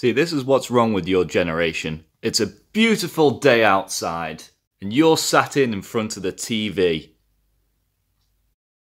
See, this is what's wrong with your generation. It's a beautiful day outside, and you're sat in front of the TV,